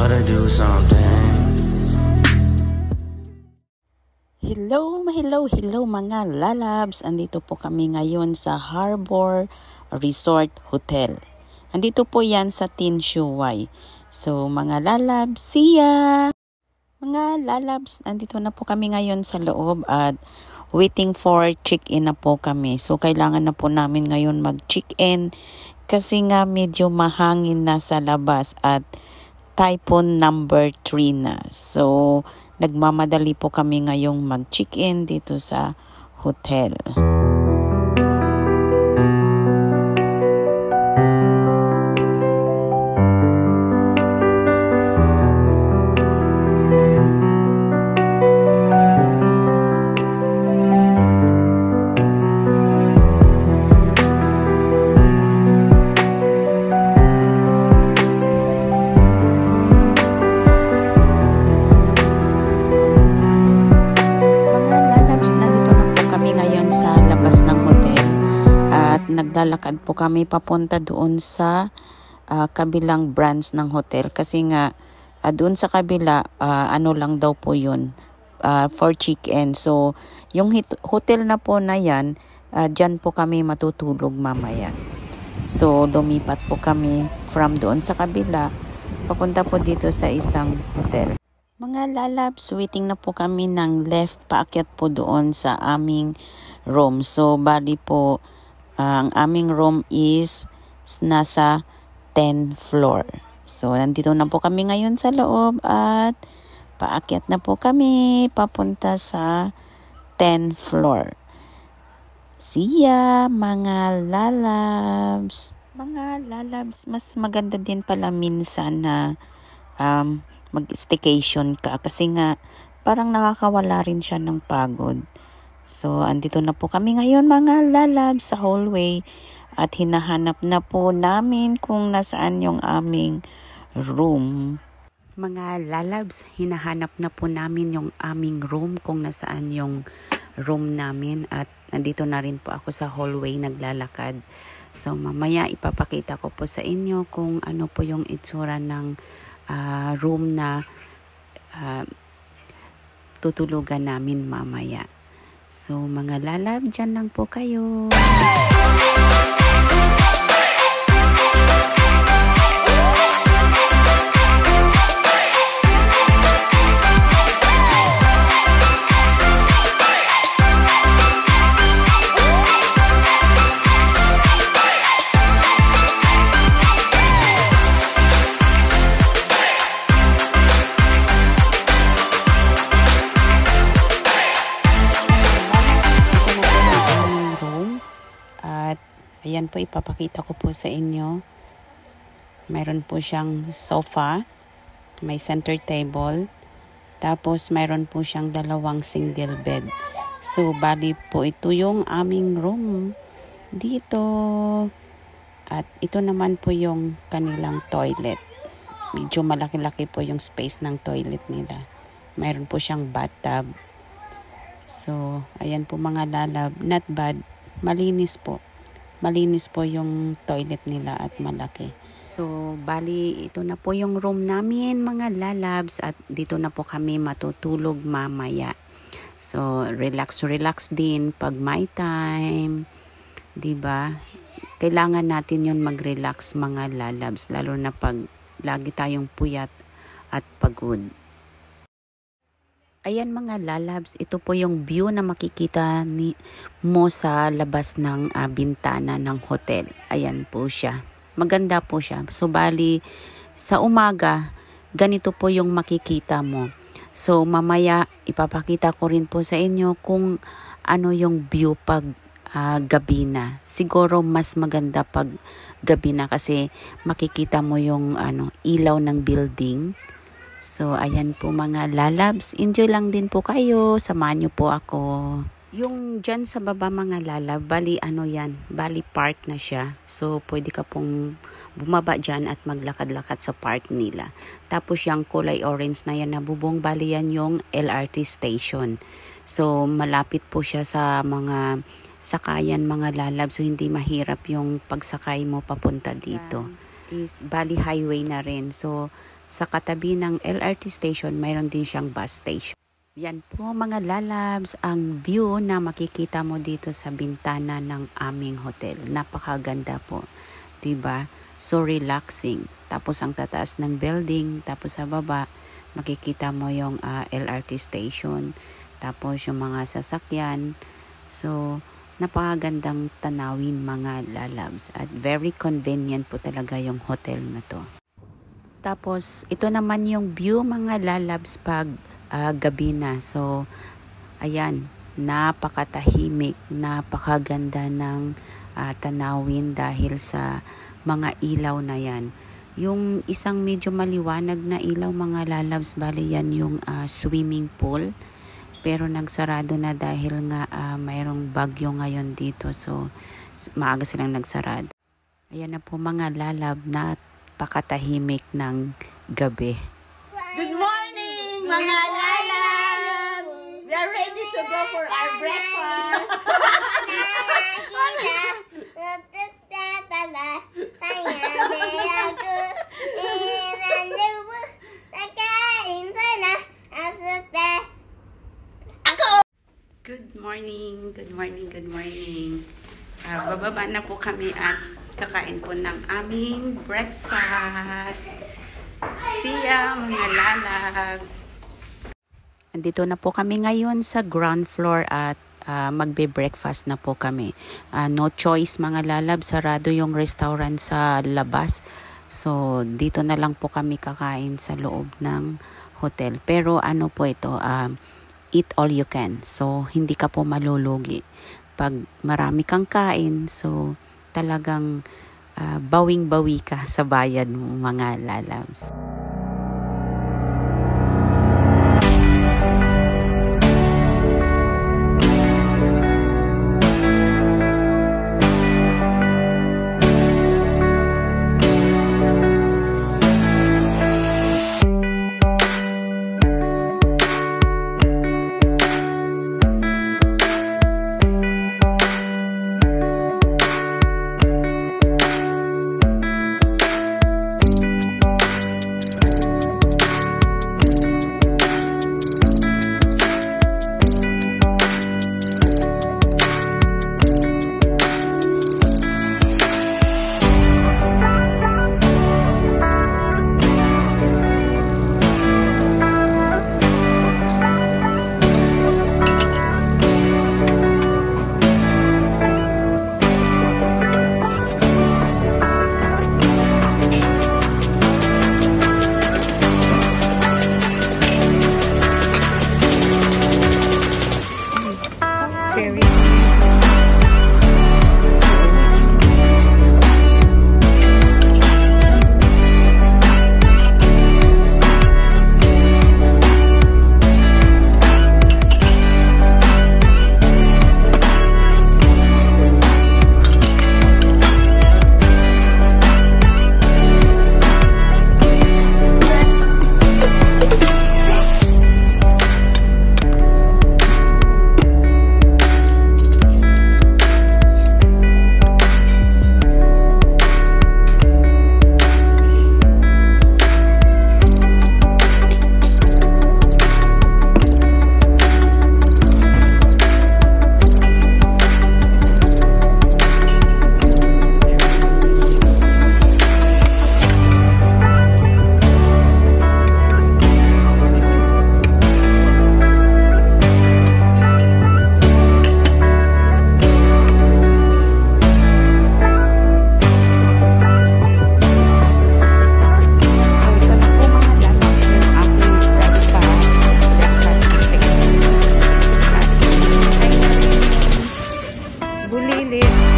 gotta do something. Hello mga lalabs. Andito po kami ngayon sa Harbor Resort Hotel. Andito po yan sa Tin Shu Wai. So mga lalabs, see ya! Mga lalabs, andito na po kami ngayon sa loob at waiting for check-in na po kami. So kailangan na po namin ngayon mag-check-in kasi nga medyo mahangin na sa labas at typhoon number 3 na. So nagmamadali po kami ngayong mag-check-in dito sa hotel. Naglalakad po kami papunta doon sa kabilang branch ng hotel kasi nga doon sa kabila ano lang daw po yun for check-in. So yung hotel na po na yan, dyan po kami matutulog mamaya. So lumipat po kami from doon sa kabila papunta po dito sa isang hotel. Mga lalabs, waiting na po kami ng left paakyat po doon sa aming room. So bali po ang aming room is nasa 10th floor. So, nandito na po kami ngayon sa loob at paakyat na po kami papunta sa 10th floor. See ya, mga lalabs! Mga lalabs, mas maganda din pala minsan na mag-staycation ka kasi nga parang nakakawala rin siya ng pagod. So, andito na po kami ngayon mga lalabs sa hallway at hinahanap na po namin kung nasaan yung aming room. Mga lalabs, hinahanap na po namin yung aming room kung nasaan yung room namin at nandito na rin po ako sa hallway naglalakad. So, mamaya ipapakita ko po sa inyo kung ano po yung itsura ng room na tutulugan namin mamaya. So, mga lalab, dyan lang po kayo. Ayan po, ipapakita ko po sa inyo. Mayroon po siyang sofa, may center table, tapos mayroon po siyang dalawang single bed. So, bali po ito yung aming room dito. At ito naman po yung kanilang toilet. Medyo malaki-laki po yung space ng toilet nila. Mayroon po siyang bathtub. So, ayan po mga lalab, not bad, malinis po. Malinis po yung toilet nila at malaki. So, bali, ito na po yung room namin, mga lalabs. At dito na po kami matutulog mamaya. So, relax din pag may time. Diba? Kailangan natin yun mag-relax, mga lalabs. Lalo na pag lagi tayong puyat at pagod. Ayan mga lalabs, ito po yung view na makikita mo sa labas ng bintana ng hotel. Ayan po siya. Maganda po siya. So bali, sa umaga, ganito po yung makikita mo. So mamaya, ipapakita ko rin po sa inyo kung ano yung view pag gabi na. Siguro mas maganda pag gabi na kasi makikita mo yung ilaw ng building. So, ayan po mga lalabs. Enjoy lang din po kayo. Samahan niyo po ako. Yung dyan sa baba mga lalab, bali bali park na siya. So, pwede ka pong bumaba dyan at maglakad-lakad sa park nila. Tapos yung kulay orange na yan na bubong, bali yan yung LRT station. So, malapit po siya sa mga sakayan mga lalab. So, hindi mahirap yung pagsakay mo papunta dito. Is bali highway na rin. So, sa katabi ng LRT station, mayroon din siyang bus station. Yan po mga lalabs, ang view na makikita mo dito sa bintana ng aming hotel. Napakaganda po, diba? So relaxing. Tapos ang tataas ng building, tapos sa baba, makikita mo yung LRT station, tapos yung mga sasakyan. So, napakagandang tanawin mga lalabs at very convenient po talaga yung hotel na to. Tapos, ito naman yung view mga lalabs pag gabi na. So, ayan, napakatahimik, napakaganda ng tanawin dahil sa mga ilaw na yan. Yung isang medyo maliwanag na ilaw mga lalabs, bali yan yung swimming pool. Pero nagsarado na dahil nga mayroong bagyo ngayon dito. So, maaga silang nagsarado. Ayan na po mga lalab, napakatahimik ng gabi. Good morning mga lalab! We are ready to go for our breakfast. Good morning, good morning, good morning. Bababa na po kami at kakain po ng aming breakfast. See ya mga lalabs! Andito na po kami ngayon sa ground floor at magbe-breakfast na po kami. No choice mga lalabs, sarado yung restaurant sa labas. So dito na lang po kami kakain sa loob ng hotel. Pero ano po ito, eat all you can. So, hindi ka po malulugi. Pag marami kang kain, so talagang bawing-bawi ka sa bayad mo mga lalabs. Bulilit.